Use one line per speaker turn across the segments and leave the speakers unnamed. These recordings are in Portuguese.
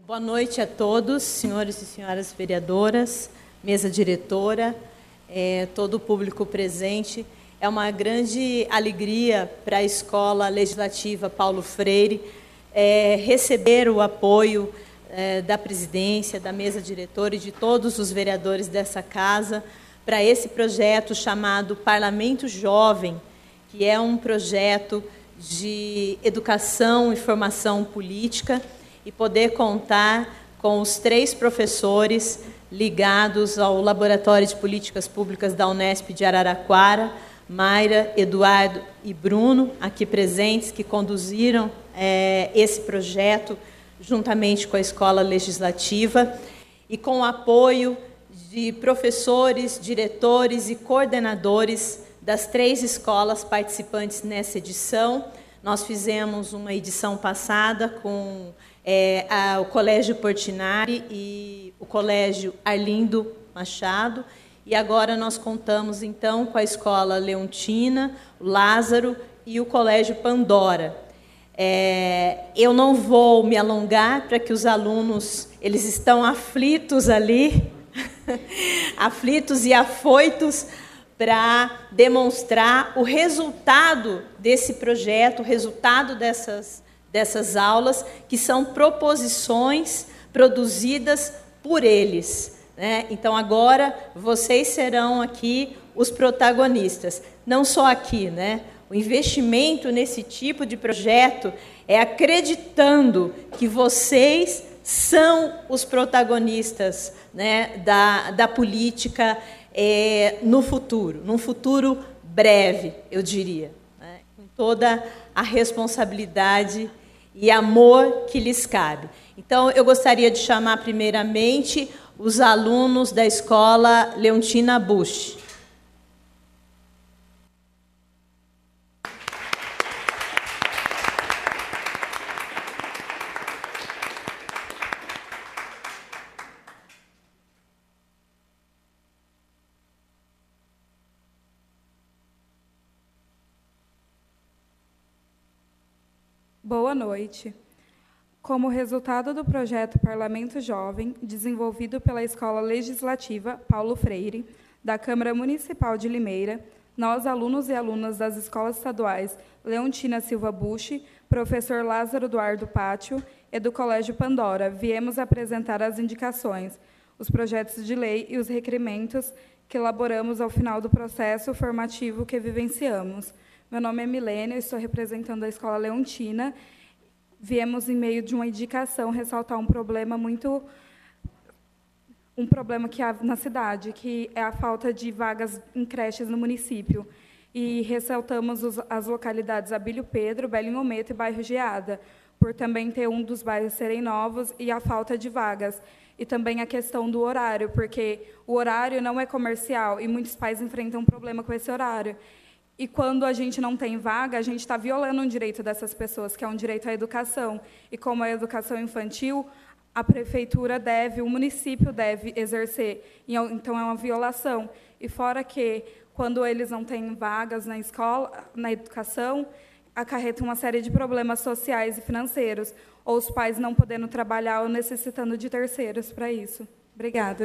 Boa noite a todos, senhores e senhoras vereadoras, mesa diretora, todo o público presente. É uma grande alegria para a Escola Legislativa Paulo Freire receber o apoio da presidência, da mesa diretora e de todos os vereadores dessa casa para esse projeto chamado Parlamento Jovem, que é um projeto de educação e formação política, e poder contar com os 3 professores ligados ao Laboratório de Políticas Públicas da Unesp de Araraquara, Mayra, Eduardo e Bruno, aqui presentes, que conduziram esse projeto juntamente com a Escola Legislativa, e com o apoio de professores, diretores e coordenadores das 3 escolas participantes nessa edição. Nós fizemos uma edição passada com o Colégio Portinari e o Colégio Arlindo Machado, e agora nós contamos, então, com a Escola Leontina, o Lázaro e o Colégio Pandora. Eu não vou me alongar, para que os alunos, eles estão aflitos ali, aflitos e afoitos, para demonstrar o resultado desse projeto, o resultado dessas aulas, que são proposições produzidas por eles, né? Então, agora, vocês serão aqui os protagonistas. Não só aqui, né? O investimento nesse tipo de projeto é acreditando que vocês são os protagonistas, né, da política no futuro, num futuro breve, eu diria, né, com toda a responsabilidade e amor que lhes cabe. Então, eu gostaria de chamar primeiramente os alunos da Escola Leontina Busch.
Boa noite. Como resultado do projeto Parlamento Jovem, desenvolvido pela Escola Legislativa Paulo Freire, da Câmara Municipal de Limeira, nós, alunos e alunas das escolas estaduais Leontina Silva Busch, professor Lázaro Eduardo Pátio e do Colégio Pandora, viemos apresentar as indicações, os projetos de lei e os requerimentos que elaboramos ao final do processo formativo que vivenciamos. Meu nome é Milene, eu estou representando a Escola Leontina. Viemos, em meio de uma indicação, ressaltar um problema que há na cidade, que é a falta de vagas em creches no município. E ressaltamos as localidades Abílio Pedro, Belinho Meto e bairro Geada, por também ter um dos bairros serem novos e a falta de vagas. E também a questão do horário, porque o horário não é comercial e muitos pais enfrentam um problema com esse horário. E quando a gente não tem vaga, a gente está violando um direito dessas pessoas, que é um direito à educação. E como é a educação infantil, a prefeitura deve, o município deve exercer. Então, é uma violação. E fora que, quando eles não têm vagas na escola, na educação, acarreta uma série de problemas sociais e financeiros, ou os pais não podendo trabalhar ou necessitando de terceiros para isso. Obrigada.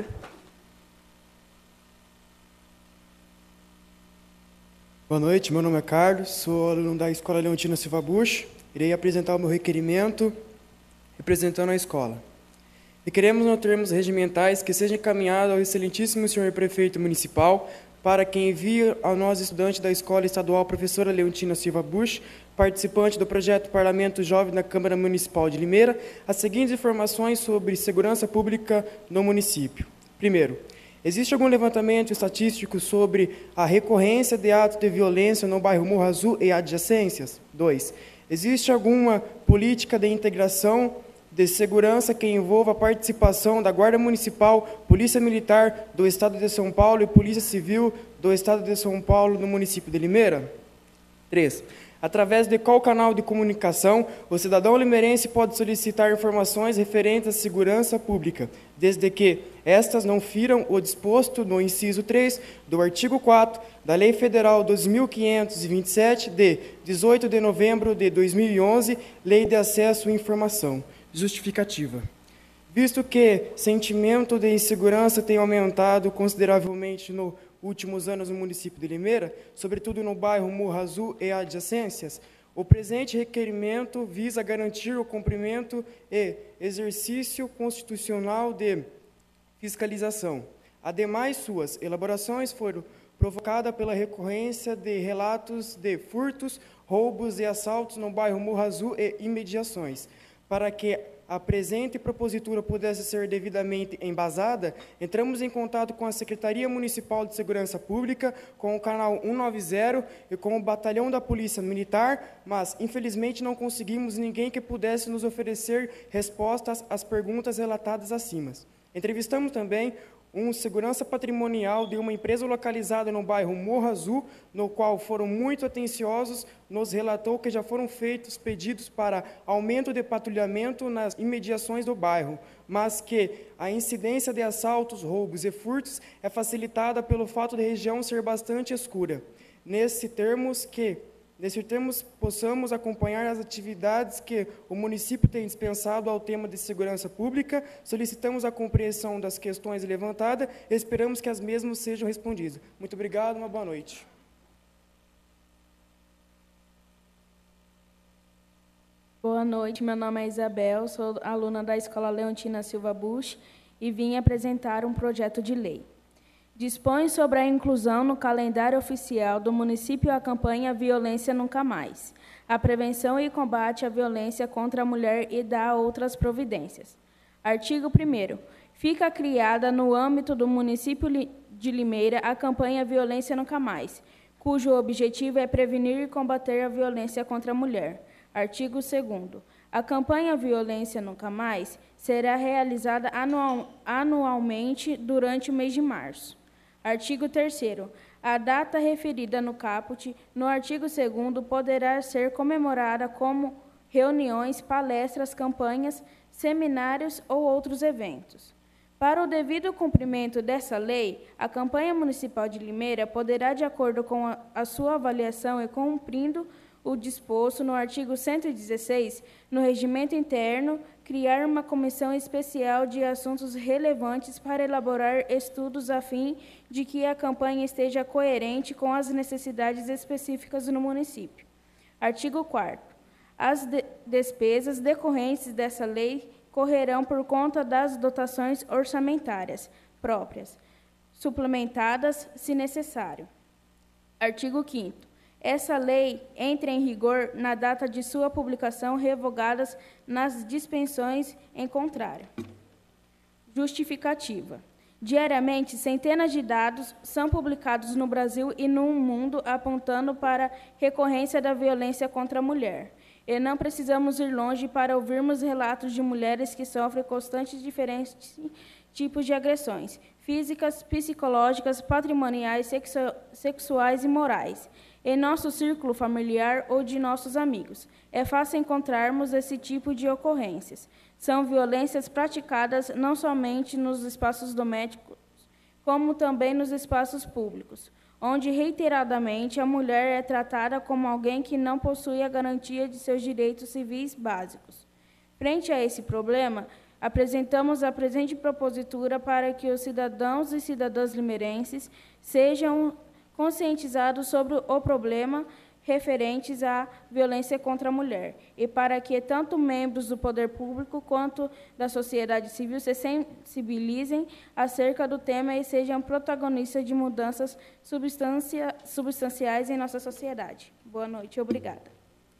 Boa noite, meu nome é Carlos, sou aluno da Escola Leontina Silva Busch. Irei apresentar o meu requerimento representando a escola. Requeremos, nos termos regimentais, que seja encaminhado ao excelentíssimo senhor prefeito municipal para que envie a nós, estudantes da Escola Estadual Professora Leontina Silva Busch, participante do projeto Parlamento Jovem da Câmara Municipal de Limeira, as seguintes informações sobre segurança pública no município. Primeiro, existe algum levantamento estatístico sobre a recorrência de atos de violência no bairro Morro Azul e adjacências? 2. Existe alguma política de integração de segurança que envolva a participação da Guarda Municipal, Polícia Militar do Estado de São Paulo e Polícia Civil do Estado de São Paulo no município de Limeira? 3. Através de qual canal de comunicação o cidadão limeirense pode solicitar informações referentes à segurança pública, desde que estas não firam o disposto no inciso 3 do artigo 4 da Lei Federal 2.527, de 18 de novembro de 2011, Lei de Acesso à Informação. Justificativa. Visto que sentimento de insegurança tem aumentado consideravelmente nos últimos anos no município de Limeira, sobretudo no bairro Morro Azul e adjacências, o presente requerimento visa garantir o cumprimento e exercício constitucional de fiscalização. Ademais, suas elaborações foram provocadas pela recorrência de relatos de furtos, roubos e assaltos no bairro Morro Azul e imediações. Para que a presente propositura pudesse ser devidamente embasada, entramos em contato com a Secretaria Municipal de Segurança Pública, com o canal 190 e com o Batalhão da Polícia Militar, mas, infelizmente, não conseguimos ninguém que pudesse nos oferecer respostas às perguntas relatadas acima. Entrevistamos também um segurança patrimonial de uma empresa localizada no bairro Morro Azul, no qual foram muito atenciosos, nos relatou que já foram feitos pedidos para aumento de patrulhamento nas imediações do bairro, mas que a incidência de assaltos, roubos e furtos é facilitada pelo fato da região ser bastante escura. Nesse termos, possamos acompanhar as atividades que o município tem dispensado ao tema de segurança pública, solicitamos a compreensão das questões levantadas e esperamos que as mesmas sejam respondidas. Muito obrigado, uma boa noite.
Boa noite, meu nome é Isabel, sou aluna da Escola Leontina Silva Bush e vim apresentar um projeto de lei. Dispõe sobre a inclusão no calendário oficial do município a campanha Violência Nunca Mais, a prevenção e combate à violência contra a mulher e dá outras providências. Artigo 1º. Fica criada no âmbito do município de Limeira a campanha Violência Nunca Mais, cujo objetivo é prevenir e combater a violência contra a mulher. Artigo 2º. A campanha Violência Nunca Mais será realizada anualmente durante o mês de março. Artigo 3º. A data referida no caput, no artigo 2º, poderá ser comemorada como reuniões, palestras, campanhas, seminários ou outros eventos. Para o devido cumprimento dessa lei, a campanha municipal de Limeira poderá, de acordo com a sua avaliação e cumprindo o disposto no artigo 116, no regimento interno, criar uma comissão especial de assuntos relevantes para elaborar estudos a fim de que a campanha esteja coerente com as necessidades específicas no município. Artigo 4º. As despesas decorrentes dessa lei correrão por conta das dotações orçamentárias próprias, suplementadas se necessário. Artigo 5º. Essa lei entra em vigor na data de sua publicação, revogadas nas dispensões em contrário. Justificativa. Diariamente, centenas de dados são publicados no Brasil e no mundo apontando para a recorrência da violência contra a mulher. E não precisamos ir longe para ouvirmos relatos de mulheres que sofrem constantes diferentes tipos de agressões, físicas, psicológicas, patrimoniais, sexuais e morais, em nosso círculo familiar ou de nossos amigos. É fácil encontrarmos esse tipo de ocorrências. São violências praticadas não somente nos espaços domésticos, como também nos espaços públicos, onde reiteradamente a mulher é tratada como alguém que não possui a garantia de seus direitos civis básicos. Frente a esse problema, apresentamos a presente propositura para que os cidadãos e cidadãs limeirenses sejam conscientizados sobre o problema referentes à violência contra a mulher e para que tanto membros do poder público quanto da sociedade civil se sensibilizem acerca do tema e sejam protagonistas de mudanças substanciais em nossa sociedade. Boa noite e obrigada.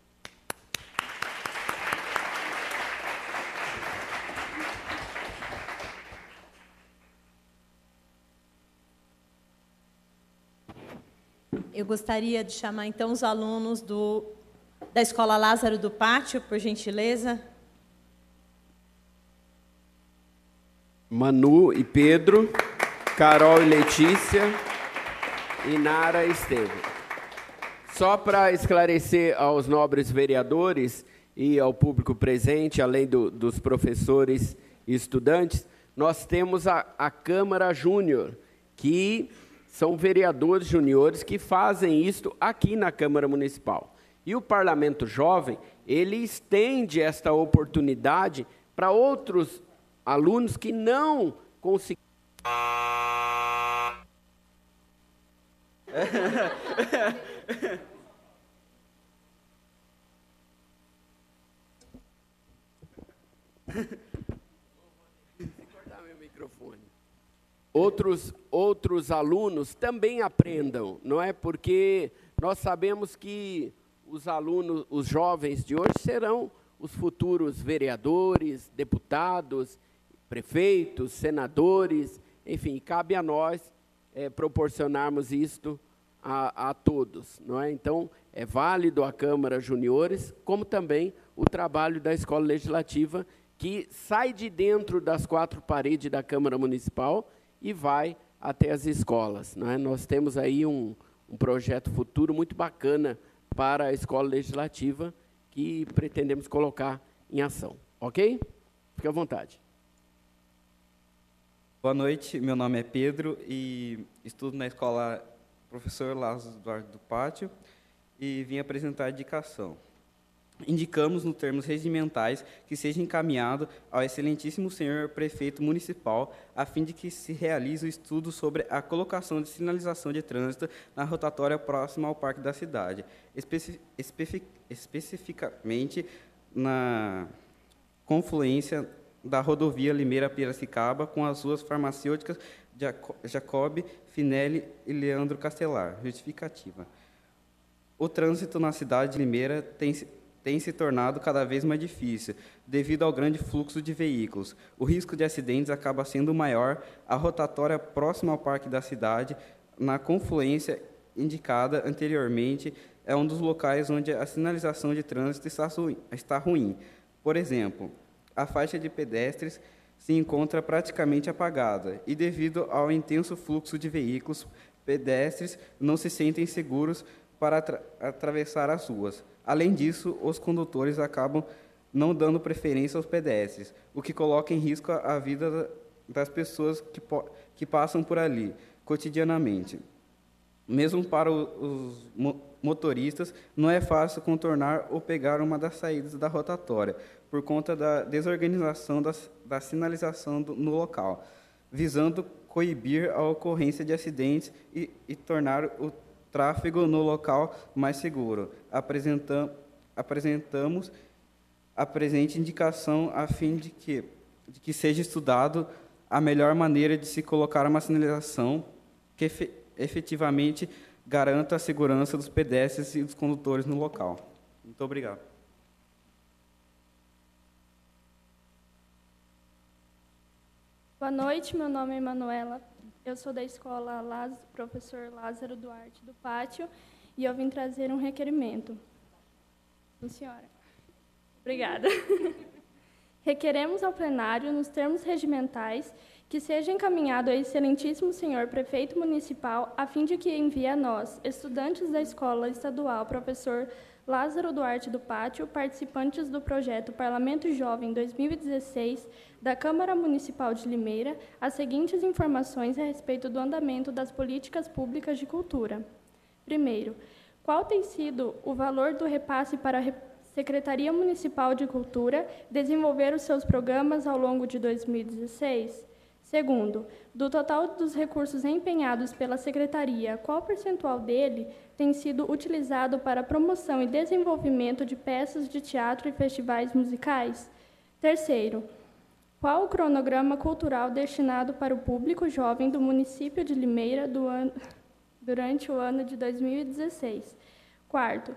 Eu gostaria de chamar, então, os alunos da Escola Lázaro do Pátio, por gentileza.
Manu e Pedro, Carol e Letícia e Nara e Estevam. Só para esclarecer aos nobres vereadores e ao público presente, além dos professores e estudantes, nós temos a Câmara Júnior, que são vereadores juniores que fazem isto aqui na Câmara Municipal. E o Parlamento Jovem, ele estende esta oportunidade para outros alunos que não conseguiram. Outros alunos também aprendam, não é? Porque nós sabemos que os alunos, os jovens de hoje serão os futuros vereadores, deputados, prefeitos, senadores, enfim, cabe a nós proporcionarmos isto a todos, não é? Então, é válido a Câmara Juniores, como também o trabalho da Escola Legislativa, que sai de dentro das quatro paredes da Câmara Municipal e vai até as escolas, não é? Nós temos aí um projeto futuro muito bacana para a Escola Legislativa que pretendemos colocar em ação, ok? Fique à vontade.
Boa noite, meu nome é Pedro e estudo na Escola Professor Lázaro Duarte do Pátio e vim apresentar a indicação. Indicamos, nos termos regimentais, que seja encaminhado ao excelentíssimo senhor prefeito municipal, a fim de que se realize o estudo sobre a colocação de sinalização de trânsito na rotatória próxima ao Parque da Cidade, especificamente na confluência da rodovia Limeira-Piracicaba com as ruas farmacêuticas Jacob, Finelli e Leandro Castelar. Justificativa. O trânsito na cidade de Limeira tem se tornado cada vez mais difícil, devido ao grande fluxo de veículos. O risco de acidentes acaba sendo maior. A rotatória próxima ao Parque da Cidade, na confluência indicada anteriormente, é um dos locais onde a sinalização de trânsito está ruim. Por exemplo, a faixa de pedestres se encontra praticamente apagada e, devido ao intenso fluxo de veículos, pedestres não se sentem seguros para atravessar as ruas. Além disso, os condutores acabam não dando preferência aos pedestres, o que coloca em risco a vida das pessoas que passam por ali cotidianamente. Mesmo para os motoristas, não é fácil contornar ou pegar uma das saídas da rotatória, por conta da desorganização da sinalização no local, visando coibir a ocorrência de acidentes e tornar o tráfego no local mais seguro. Apresentamos a presente indicação a fim de que seja estudado a melhor maneira de se colocar uma sinalização que efetivamente garanta a segurança dos pedestres e dos condutores no local. Muito obrigado.
Boa noite, meu nome é Manuela. Eu sou da escola Professor Lázaro Duarte do Pátio e eu vim trazer um requerimento. Sim, senhora. Obrigada. Requeremos ao plenário, nos termos regimentais, que seja encaminhado ao excelentíssimo senhor prefeito municipal, a fim de que envie a nós, estudantes da Escola Estadual Professor Lázaro Duarte do Pátio, participantes do projeto Parlamento Jovem 2016 da Câmara Municipal de Limeira, as seguintes informações a respeito do andamento das políticas públicas de cultura. Primeiro, qual tem sido o valor do repasse para a Secretaria Municipal de Cultura desenvolver os seus programas ao longo de 2016? Segundo, do total dos recursos empenhados pela Secretaria, qual percentual dele tem sido utilizado para a promoção e desenvolvimento de peças de teatro e festivais musicais? Terceiro, qual o cronograma cultural destinado para o público jovem do município de Limeira durante o ano de 2016? Quarto,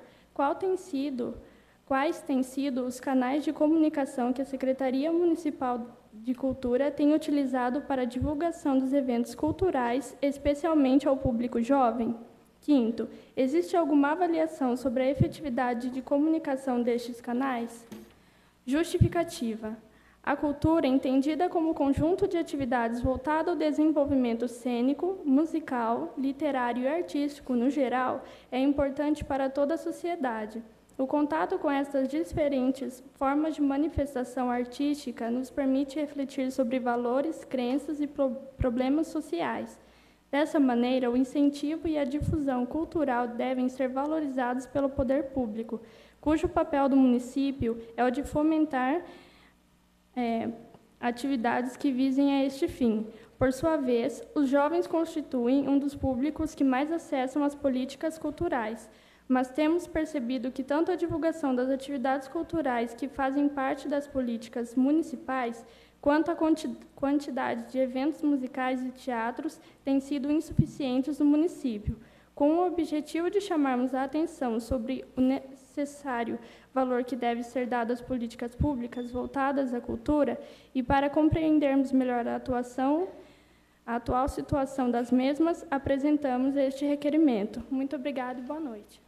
quais têm sido os canais de comunicação que a Secretaria Municipal de Cultura tem utilizado para a divulgação dos eventos culturais, especialmente ao público jovem? Quinto, existe alguma avaliação sobre a efetividade de comunicação destes canais? Justificativa. A cultura, entendida como conjunto de atividades voltado ao desenvolvimento cênico, musical, literário e artístico no geral, é importante para toda a sociedade. O contato com estas diferentes formas de manifestação artística nos permite refletir sobre valores, crenças e problemas sociais. Dessa maneira, o incentivo e a difusão cultural devem ser valorizados pelo poder público, cujo papel do município é o de fomentar atividades que visem a este fim. Por sua vez, os jovens constituem um dos públicos que mais acessam as políticas culturais, mas temos percebido que tanto a divulgação das atividades culturais que fazem parte das políticas municipais, quanto a quantidade de eventos musicais e teatros têm sido insuficientes no município. Com o objetivo de chamarmos a atenção sobre o necessário valor que deve ser dado às políticas públicas voltadas à cultura e para compreendermos melhor a atual situação das mesmas, apresentamos este requerimento. Muito obrigada e boa noite.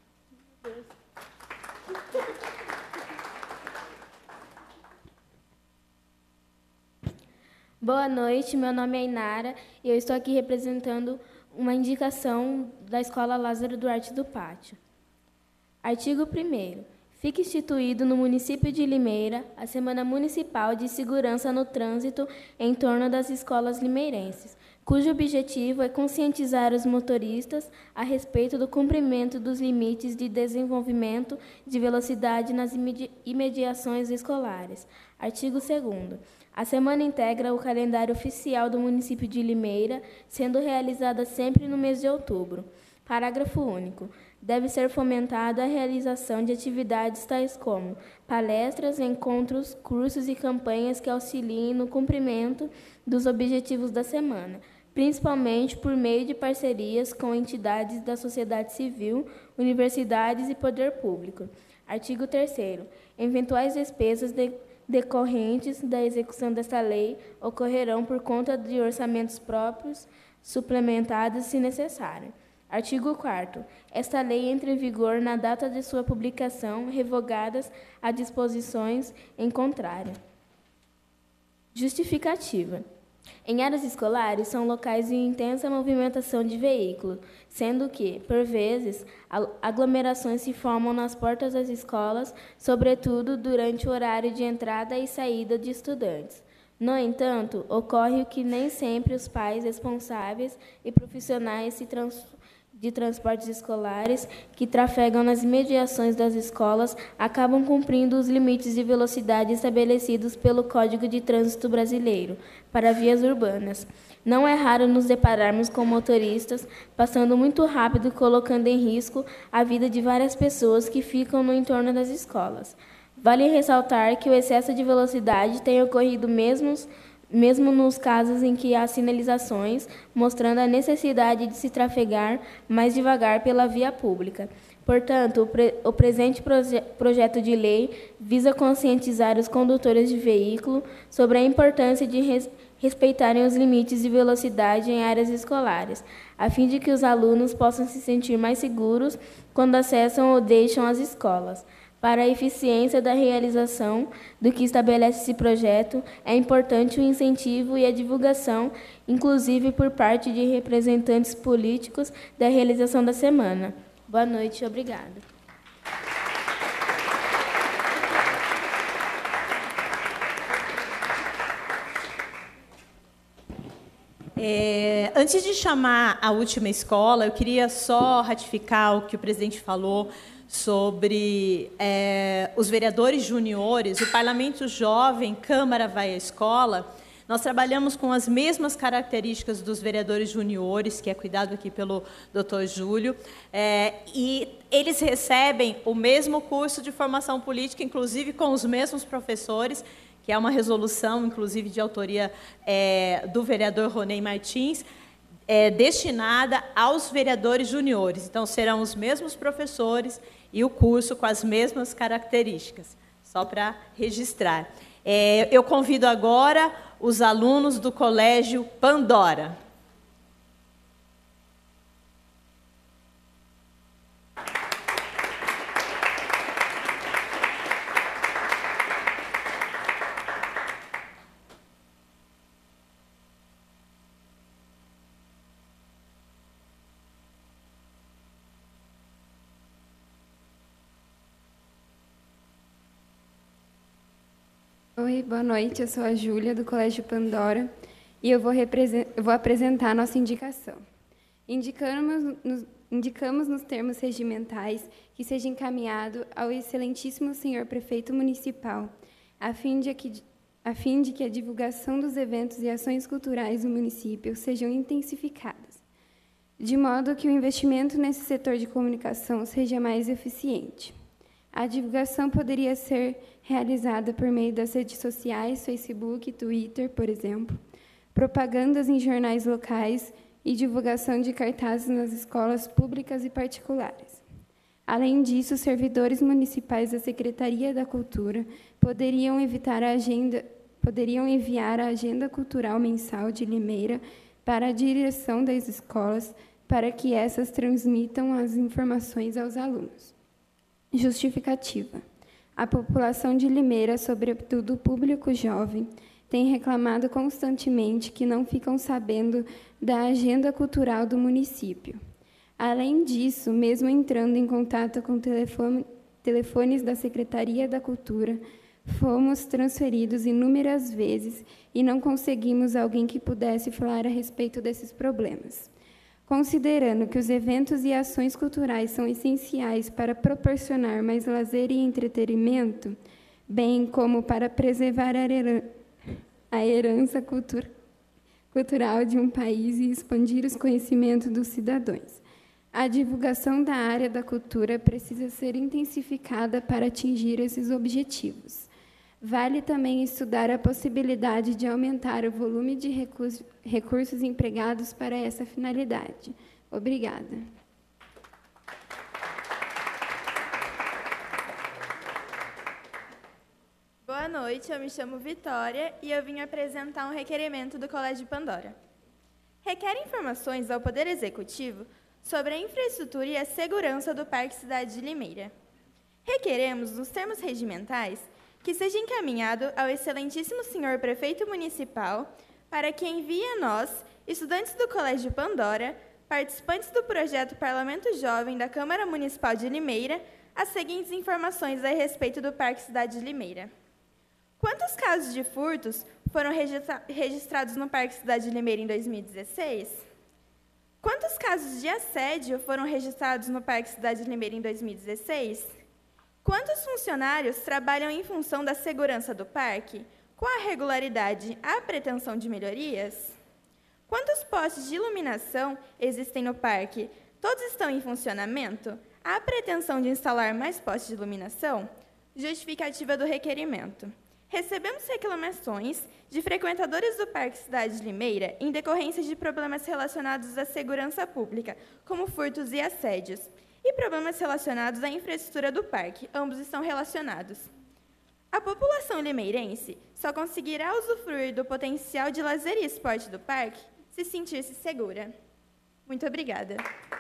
Boa noite, meu nome é Inara e eu estou aqui representando uma indicação da Escola Lázaro Duarte do Pátio. Artigo 1º. Fica instituído no município de Limeira a Semana Municipal de Segurança no Trânsito em torno das escolas limeirenses, cujo objetivo é conscientizar os motoristas a respeito do cumprimento dos limites de desenvolvimento de velocidade nas imediações escolares. Artigo 2º. A semana integra o calendário oficial do município de Limeira, sendo realizada sempre no mês de outubro. Parágrafo único. Deve ser fomentada a realização de atividades tais como palestras, encontros, cursos e campanhas que auxiliem no cumprimento dos objetivos da semana, principalmente por meio de parcerias com entidades da sociedade civil, universidades e poder público. Artigo 3º. Eventuais despesas decorrentes da execução desta lei ocorrerão por conta de orçamentos próprios, suplementados se necessário. Artigo 4º. Esta lei entra em vigor na data de sua publicação, revogadas as disposições em contrário. Justificativa. Em áreas escolares, são locais de intensa movimentação de veículos, sendo que, por vezes, aglomerações se formam nas portas das escolas, sobretudo durante o horário de entrada e saída de estudantes. No entanto, ocorre que nem sempre os pais responsáveis e profissionais de transportes escolares que trafegam nas imediações das escolas acabam cumprindo os limites de velocidade estabelecidos pelo Código de Trânsito Brasileiro para vias urbanas. Não é raro nos depararmos com motoristas passando muito rápido, colocando em risco a vida de várias pessoas que ficam no entorno das escolas. Vale ressaltar que o excesso de velocidade tem ocorrido mesmo nos casos em que há sinalizações mostrando a necessidade de se trafegar mais devagar pela via pública. Portanto, o presente projeto de lei visa conscientizar os condutores de veículo sobre a importância de respeitarem os limites de velocidade em áreas escolares, a fim de que os alunos possam se sentir mais seguros quando acessam ou deixam as escolas. Para a eficiência da realização do que estabelece esse projeto, é importante o incentivo e a divulgação, inclusive por parte de representantes políticos, da realização da semana. Boa noite e obrigada.
Antes de chamar a última escola, eu queria só ratificar o que o presidente falou sobre os vereadores juniores, o Parlamento Jovem, Câmara Vai à Escola. Nós trabalhamos com as mesmas características dos vereadores juniores, que é cuidado aqui pelo Dr. Júlio, e eles recebem o mesmo curso de formação política, inclusive com os mesmos professores, que é uma resolução, inclusive, de autoria do vereador Ronei Martins, destinada aos vereadores juniores. Então, serão os mesmos professores e o curso com as mesmas características, só para registrar. Eu convido agora os alunos do Colégio Pandora.
Oi, boa noite. Eu sou a Júlia, do Colégio Pandora, e eu vou apresentar a nossa indicação. Indicamos nos termos regimentais que seja encaminhado ao excelentíssimo senhor prefeito municipal, a fim de a fim de que a divulgação dos eventos e ações culturais do município sejam intensificadas, de modo que o investimento nesse setor de comunicação seja mais eficiente. A divulgação poderia ser realizada por meio das redes sociais, Facebook, Twitter, por exemplo, propagandas em jornais locais e divulgação de cartazes nas escolas públicas e particulares. Além disso, servidores municipais da Secretaria da Cultura poderiam enviar a agenda cultural mensal de Limeira para a direção das escolas, para que essas transmitam as informações aos alunos. Justificativa. A população de Limeira, sobretudo o público jovem, tem reclamado constantemente que não ficam sabendo da agenda cultural do município. Além disso, mesmo entrando em contato com telefones da Secretaria da Cultura, fomos transferidos inúmeras vezes e não conseguimos alguém que pudesse falar a respeito desses problemas. Considerando que os eventos e ações culturais são essenciais para proporcionar mais lazer e entretenimento, bem como para preservar a herança cultural de um país e expandir os conhecimentos dos cidadãos, a divulgação da área da cultura precisa ser intensificada para atingir esses objetivos. Vale também estudar a possibilidade de aumentar o volume de recursos empregados para essa finalidade. Obrigada.
Boa noite, eu me chamo Vitória e eu vim apresentar um requerimento do Colégio Pandora. Requer informações ao Poder Executivo sobre a infraestrutura e a segurança do Parque Cidade de Limeira. Requeremos, nos termos regimentais, que seja encaminhado ao excelentíssimo senhor prefeito municipal para que envie a nós, estudantes do Colégio Pandora, participantes do projeto Parlamento Jovem da Câmara Municipal de Limeira, as seguintes informações a respeito do Parque Cidade de Limeira. Quantos casos de furtos foram registrados no Parque Cidade de Limeira em 2016? Quantos casos de assédio foram registrados no Parque Cidade de Limeira em 2016? Quantos funcionários trabalham em função da segurança do parque? Com a regularidade, há pretensão de melhorias? Quantos postes de iluminação existem no parque? Todos estão em funcionamento? Há pretensão de instalar mais postes de iluminação? Justificativa do requerimento. Recebemos reclamações de frequentadores do Parque Cidade de Limeira em decorrência de problemas relacionados à segurança pública, como furtos e assédios, e problemas relacionados à infraestrutura do parque, ambos estão relacionados. A população limeirense só conseguirá usufruir do potencial de lazer e esporte do parque se sentir-se segura. Muito obrigada.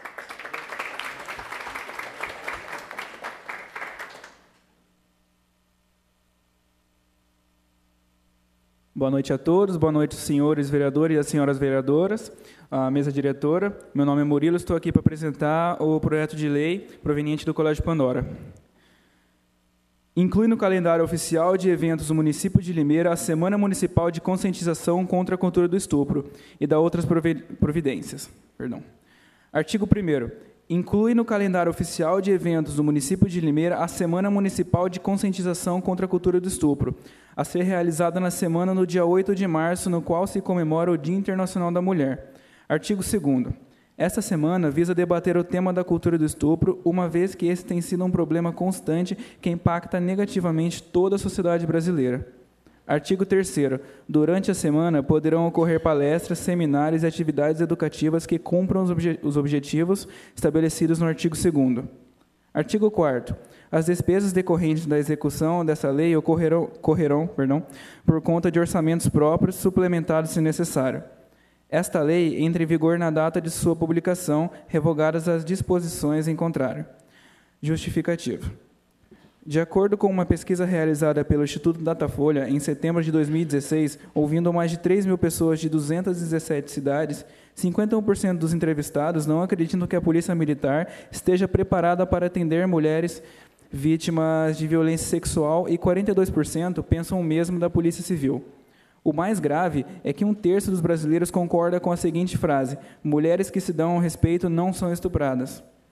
Boa noite a todos, boa noite, senhores vereadores e as senhoras vereadoras, a mesa diretora. Meu nome é Murilo, estou aqui para apresentar o projeto de lei proveniente do Colégio Pandora. Inclui no calendário oficial de eventos do município de Limeira a Semana Municipal de Conscientização contra a Cultura do Estupro e da outras providências. Artigo 1º. Inclui no calendário oficial de eventos do município de Limeira a Semana Municipal de Conscientização contra a Cultura do Estupro, a ser realizada na semana no dia 8 de março, no qual se comemora o Dia Internacional da Mulher. Artigo 2º. Esta semana visa debater o tema da cultura do estupro, uma vez que esse tem sido um problema constante que impacta negativamente toda a sociedade brasileira. Artigo 3º. Durante a semana, poderão ocorrer palestras, seminários e atividades educativas que cumpram os objetivos estabelecidos no artigo 2º. Artigo 4º. As despesas decorrentes da execução dessa lei correrão por conta de orçamentos próprios, suplementados se necessário. Esta lei entra em vigor na data de sua publicação, revogadas as disposições em contrário. Justificativa. De acordo com uma pesquisa realizada pelo Instituto Datafolha, em setembro de 2016, ouvindo mais de 3.000 pessoas de 217 cidades, 51% dos entrevistados não acreditam que a Polícia Militar esteja preparada para atender mulheres vítimas de violência sexual e 42% pensam o mesmo da Polícia Civil. O mais grave é que 1/3 dos brasileiros concorda com a seguinte frase: mulheres que se dão ao respeito não são estupradas.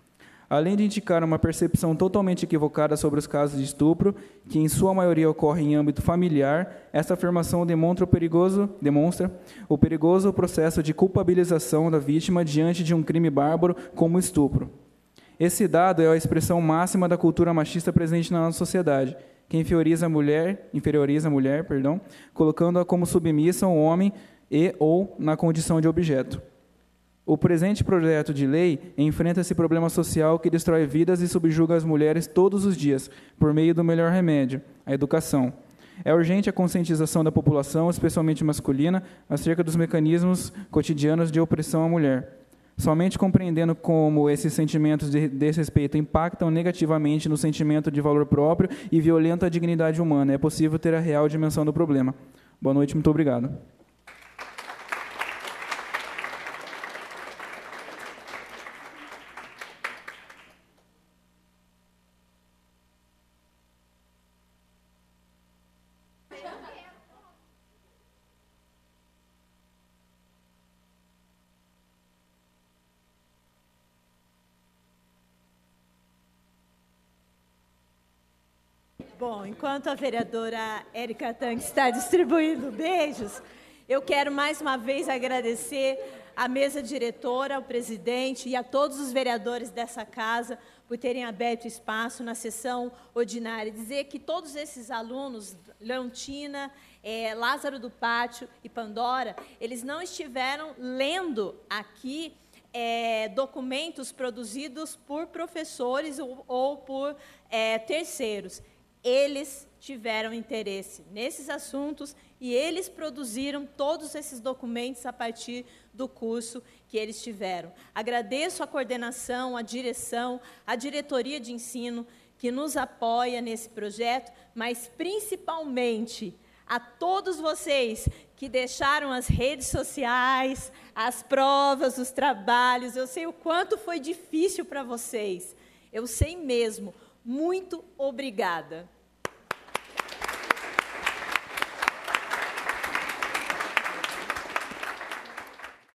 Além de indicar uma percepção totalmente equivocada sobre os casos de estupro, que em sua maioria ocorrem em âmbito familiar, esta afirmação demonstra o perigoso processo de culpabilização da vítima diante de um crime bárbaro como o estupro. Esse dado é a expressão máxima da cultura machista presente na nossa sociedade, que inferioriza a mulher, colocando-a como submissa ao homem ou na condição de objeto. O presente projeto de lei enfrenta esse problema social que destrói vidas e subjuga as mulheres todos os dias, por meio do melhor remédio, a educação. É urgente a conscientização da população, especialmente masculina, acerca dos mecanismos cotidianos de opressão à mulher. Somente compreendendo como esses sentimentos de desrespeito impactam negativamente no sentimento de valor próprio e violentam a dignidade humana, é possível ter a real dimensão do problema. Boa noite, muito obrigado.
Bom, enquanto a vereadora Érica Tang está distribuindo beijos, eu quero mais uma vez agradecer à mesa diretora, ao presidente e a todos os vereadores dessa casa por terem aberto espaço na sessão ordinária. Dizer que todos esses alunos, Leontina, Lázaro do Pátio e Pandora, eles não estiveram lendo aqui documentos produzidos por professores ou por terceiros. Eles tiveram interesse nesses assuntos e eles produziram todos esses documentos a partir do curso que eles tiveram. Agradeço a coordenação, a direção, a diretoria de ensino que nos apoia nesse projeto, mas principalmente a todos vocês que deixaram as redes sociais, as provas, os trabalhos. Eu sei o quanto foi difícil para vocês. Eu sei mesmo. Muito obrigada.